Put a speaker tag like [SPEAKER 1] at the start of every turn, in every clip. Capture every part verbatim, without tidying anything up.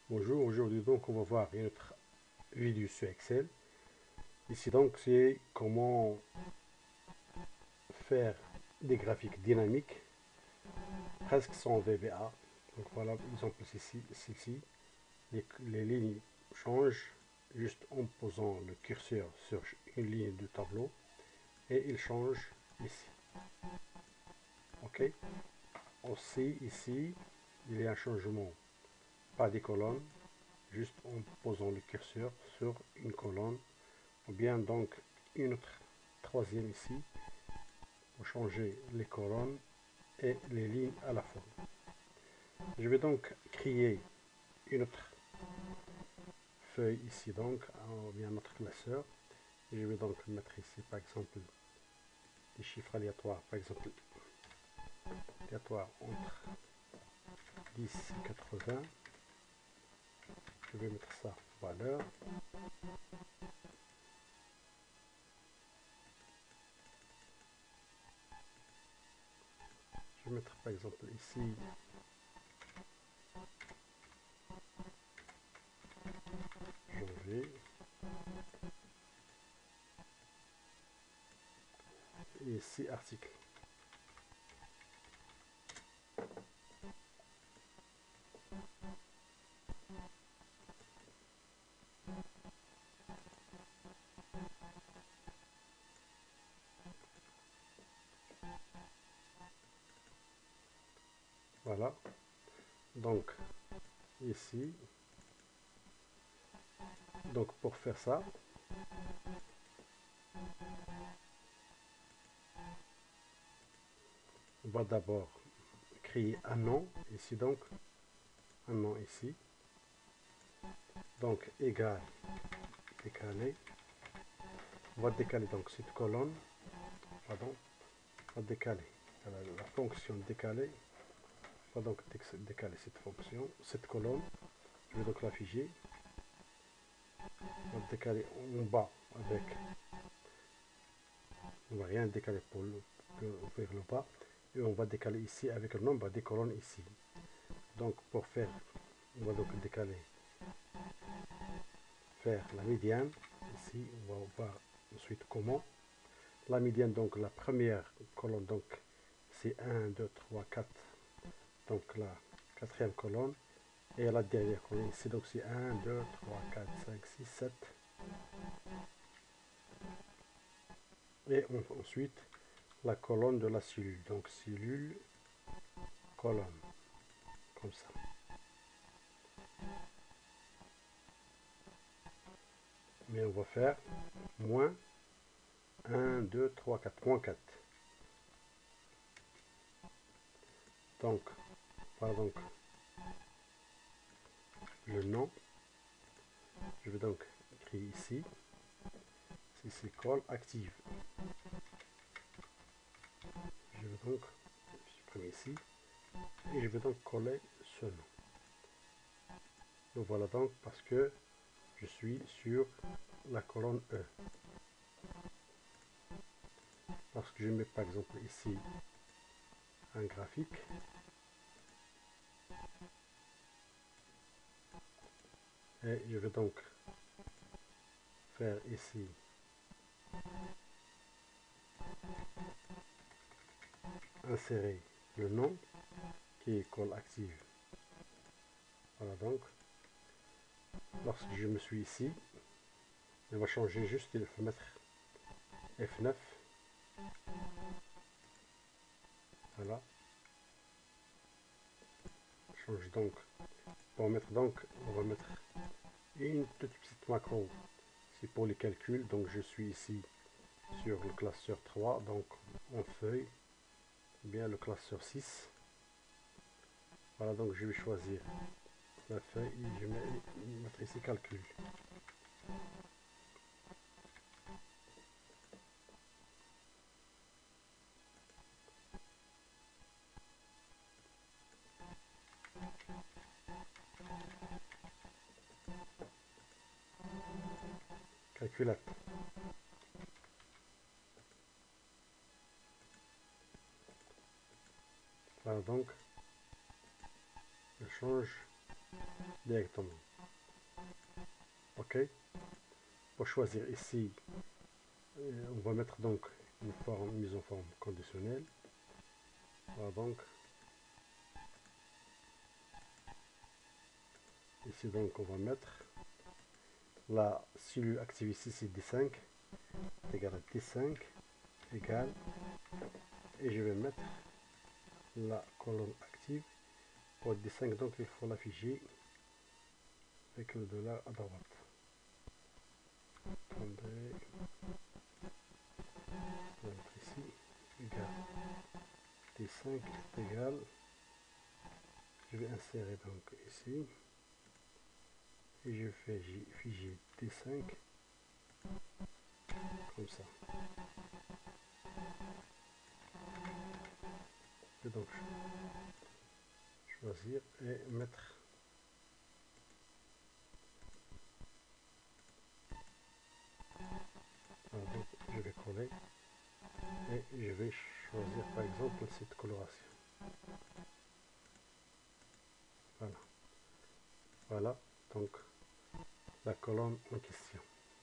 [SPEAKER 1] Bonjour, aujourd'hui donc on va voir une autre vidéo sur Excel. Ici donc c'est comment faire des graphiques dynamiques presque sans V B A. Donc voilà, exemple ici, celle-ci, les, les lignes changent juste en posant le curseur sur une ligne du tableau et il change ici. Ok. Aussi ici, il y a un changement, pas des colonnes, juste en posant le curseur sur une colonne, ou bien donc une autre troisième ici pour changer les colonnes et les lignes à la fois. Je vais donc créer une autre feuille ici donc, ou bien notre classeur. Je vais donc mettre ici par exemple des chiffres aléatoires, par exemple aléatoires entre dix et quatre-vingts. Je vais mettre ça valeur. Je vais mettre par exemple ici janvier. Et ici article. Voilà. Donc ici, donc pour faire ça, on va d'abord créer un nom ici, donc un nom ici, donc égal décalé. On va décaler donc cette colonne, pardon, on va décaler la, la fonction décaler, on va donc décaler cette fonction, cette colonne. Je vais donc l'afficher. On va décaler en bas avec, on va rien décaler pour, le, pour ouvrir le bas, et on va décaler ici avec le nombre des colonnes ici. Donc pour faire, on va donc décaler, faire la médiane ici. On va voir ensuite comment la médiane. Donc la première colonne, donc c'est un, deux, trois, quatre, donc la quatrième colonne, et la dernière colonne ici, donc c'est un, deux, trois, quatre, cinq, six, sept, et on, ensuite la colonne de la cellule, donc cellule colonne, comme ça. Mais on va faire moins un, deux, trois, quatre, moins quatre. Donc voilà donc le nom. Je vais donc écrire ici, si c'est call active. Je vais donc supprimer ici et je vais donc coller ce nom. Donc voilà donc parce que je suis sur la colonne E. Parce que je mets par exemple ici un graphique. Et je vais donc faire ici insérer le nom qui est call active. Voilà donc. Lorsque je me suis ici, on va changer juste, il faut mettre F neuf. Voilà. Change donc. Pour mettre donc, on va mettre une toute petite macro. C'est pour les calculs. Donc je suis ici sur le classeur trois, donc en feuille, bien le classeur six. Voilà, donc je vais choisir la feuille et je vais mettre ici calcul. Calculateur. Voilà donc, je change directement. Ok. Pour choisir ici, on va mettre donc une forme mise en forme conditionnelle. Voilà donc. Ici donc on va mettre la cellule active ici, c'est D cinq égale à D cinq égale, et je vais mettre la colonne active pour D cinq, donc il faut l'afficher avec le dollar à droite. Attendez, je vais mettre ici égale D cinq égale, je vais insérer donc ici et je fais figer D cinq comme ça. Je vais donc choisir et mettre. Alors, donc, je vais coller et je vais choisir par exemple cette coloration. Voilà. Voilà donc la colonne en question.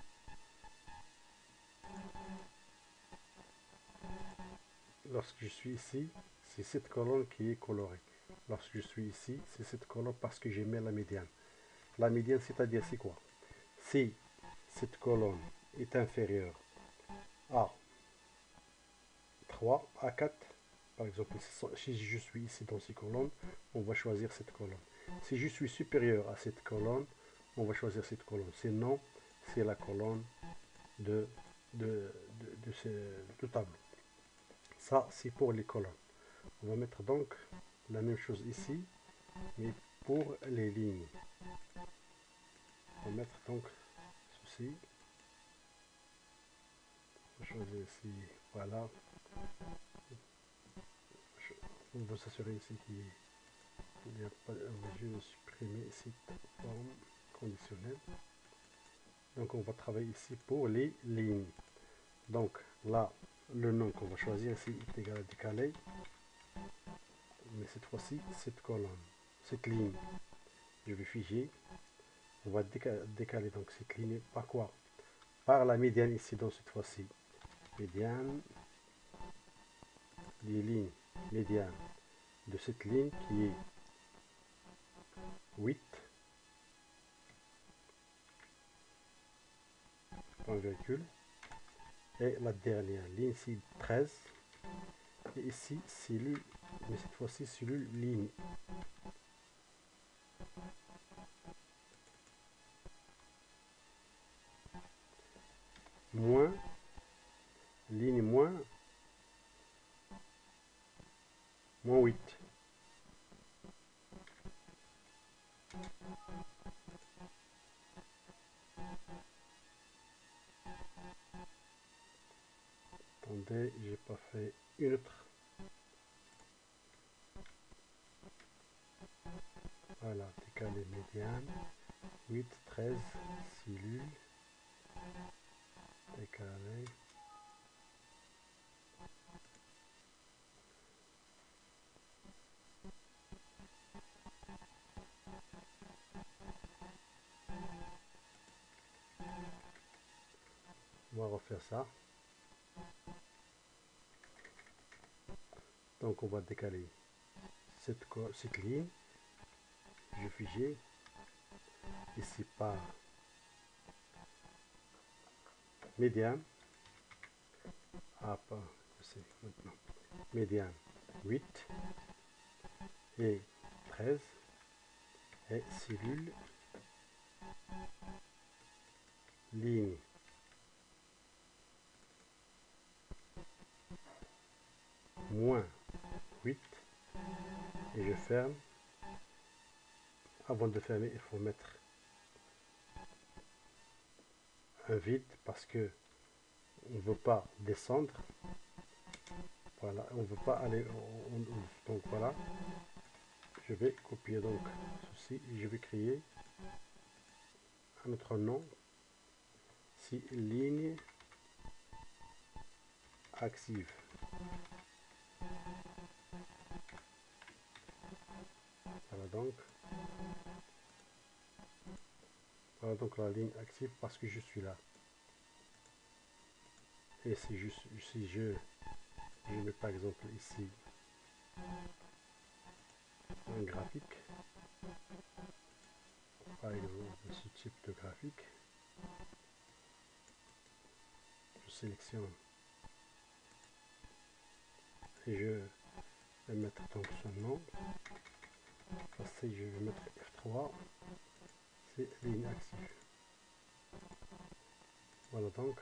[SPEAKER 1] Lorsque je suis ici, c'est cette colonne qui est colorée. Lorsque je suis ici, c'est cette colonne parce que j'ai mis la médiane. La médiane, c'est-à-dire c'est quoi? Si cette colonne est inférieure à trois, à quatre, par exemple, si je suis ici dans ces colonnes, on va choisir cette colonne. Si je suis supérieur à cette colonne, on va choisir cette colonne. Sinon, c'est la colonne de, de, de, de ce de tableau. Ça, c'est pour les colonnes. On va mettre donc la même chose ici, mais pour les lignes. On va mettre donc ceci. On va choisir ici, voilà. On va s'assurer ici qu'il n'y a pas. On va juste supprimer cette forme conditionnelle. Donc on va travailler ici pour les lignes. Donc là, le nom qu'on va choisir ici est égal à décaler. Mais cette fois-ci, cette colonne, cette ligne, je vais figer. On va décaler, décaler donc cette ligne par quoi? Par la médiane ici dans cette fois-ci. Médiane, les lignes médianes de cette ligne qui est huit, point virgule, et la dernière ligne ici treize, et ici cellule, mais cette fois-ci cellule ligne. Moins, ligne moins, moins huit. Attendez, j'ai pas fait une autre. Voilà, décaler médiane, huit, treize, cellule, décaler. On va refaire ça. Donc on va décaler cette, cette ligne. Je fige ici par médiane. Ah, pas, je sais maintenant. Médiane huit et treize et cellule ligne moins huit et je ferme. Avant de fermer, il faut mettre un vide parce que on ne veut pas descendre. Voilà, on ne veut pas aller. On, on, donc voilà, je vais copier donc ceci et je vais créer un autre nom. Si ligne active. Voilà donc. Voilà donc la ligne active parce que je suis là. Et si je, si je, je mets par exemple ici un graphique, par exemple ce type de graphique, je sélectionne et je vais mettre donc ce nom. Si je vais mettre F trois, c'est ligne active. Voilà donc,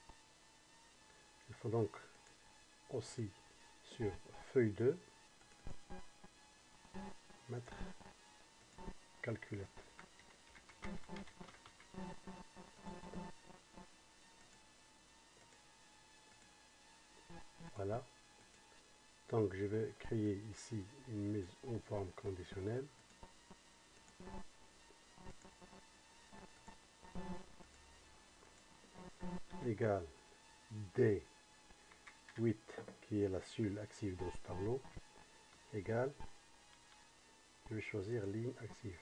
[SPEAKER 1] il faut donc aussi sur feuille deux mettre calculette. Voilà. Donc je vais créer ici une mise en forme conditionnelle. Égale D huit qui est la sulle active dans ce tableau, égale, je vais choisir ligne active.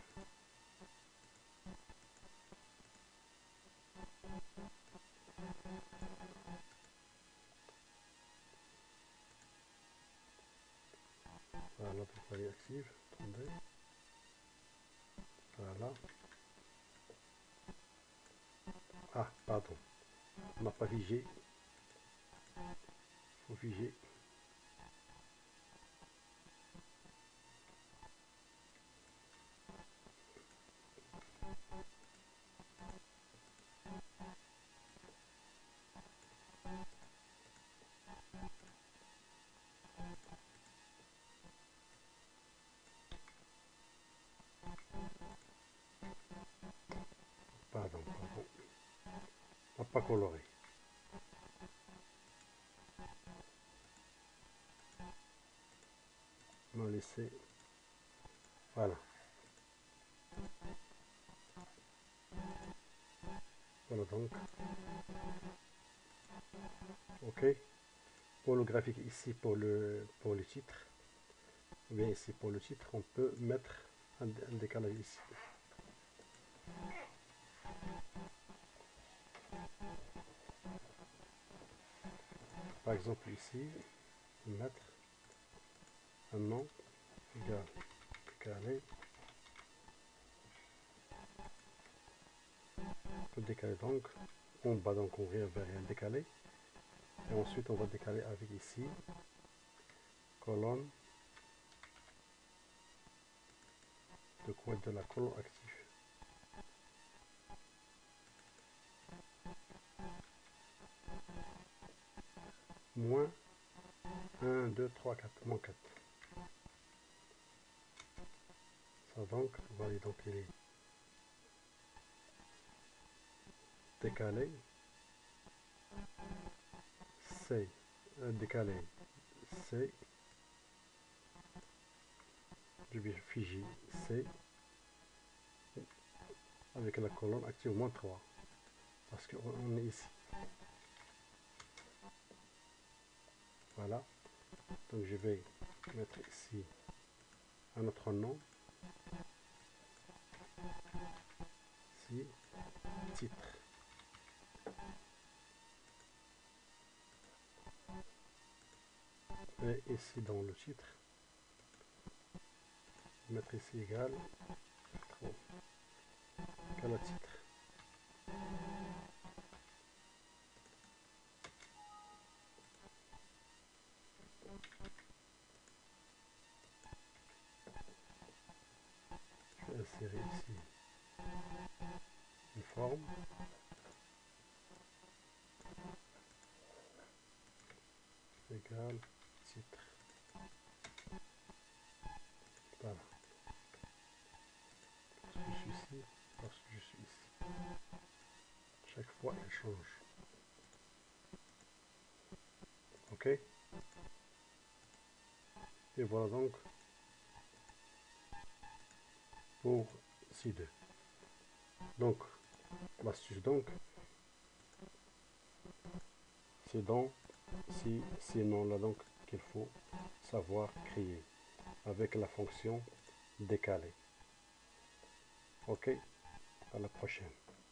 [SPEAKER 1] Voilà donc la ligne active, attendez, voilà. Ah, pardon, on n'a pas figé, il faut figer. Pardon, pardon, on n'a pas coloré. On va laisser, voilà. Voilà donc, ok. Pour le graphique ici, pour le, pour le titre, ou bien ici pour le titre, on peut mettre un, un décalage ici. Par exemple ici, mettre un nom égal décalé. On peut décaler donc, en bas donc on vient vers un décalé. Et ensuite on va décaler avec ici, colonne, de quoi de la colonne active. Moins un, deux, trois, quatre, moins quatre. Ça donc, on va aller donc il est décalé, C, euh, décalé, C, je vais figer C, avec la colonne active moins trois, parce qu'on est ici. Voilà, donc je vais mettre ici un autre nom, ici, titre. Et ici dans le titre, mettre ici égal, trop, égal à titre. Je vais insérer ici une forme. Égal titre. Voilà. Parce que je suis ici, parce que je suis ici. Chaque fois, elle change. Ok. Et voilà donc pour C deux. Donc, l'astuce donc, c'est dans si ces noms-là donc qu'il faut savoir créer avec la fonction décaler. Ok. À la prochaine.